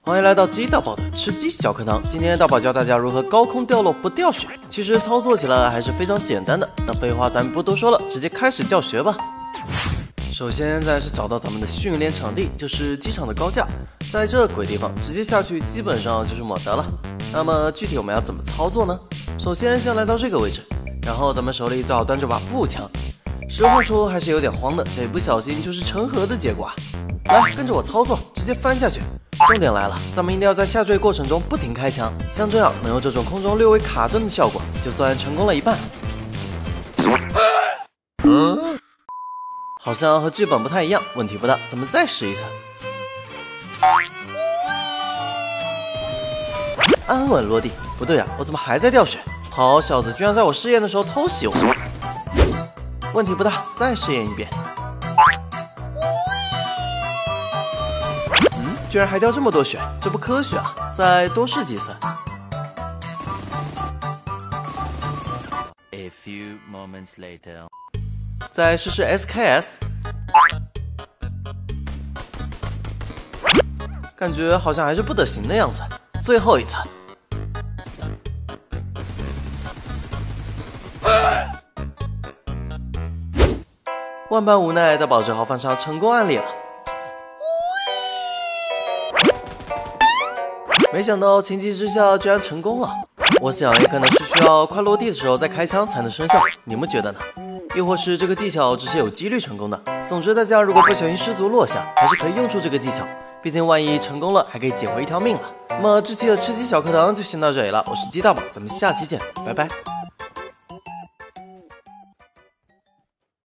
欢迎来到鸡大宝的吃鸡小课堂。今天大宝教大家如何高空掉落不掉血。其实操作起来还是非常简单的。那废话咱们不多说了，直接开始教学吧。首先，咱是找到咱们的训练场地，就是机场的高架，在这鬼地方直接下去，基本上就是抹得了。那么具体我们要怎么操作呢？首先先来到这个位置，然后咱们手里最好端着把步枪。实话说还是有点慌的，这不小心就是成盒的结果啊！来，跟着我操作，直接翻下去。重点来了，咱们一定要在下坠过程中不停开枪，像这样能有这种空中略微卡顿的效果，就算成功了一半。好像和剧本不太一样，问题不大，咱们再试一次。安稳落地，不对啊，我怎么还在掉血？好小子，居然在我试验的时候偷袭我！问题不大，再试验一遍。居然还掉这么多血，这不科学啊！再多试几次。 A few moments later. 再试试 SKS， 感觉好像还是不得行的样子。最后一次。万般无奈，大宝只好放上成功案例了。没想到情急之下居然成功了，我想也可能是需要快落地的时候再开枪才能生效，你们觉得呢？又或是这个技巧只是有几率成功的？总之大家如果不小心失足落下，还是可以用出这个技巧，毕竟万一成功了还可以捡回一条命了。那么这期的吃鸡小课堂就先到这里了，我是鸡大宝，咱们下期见，拜拜。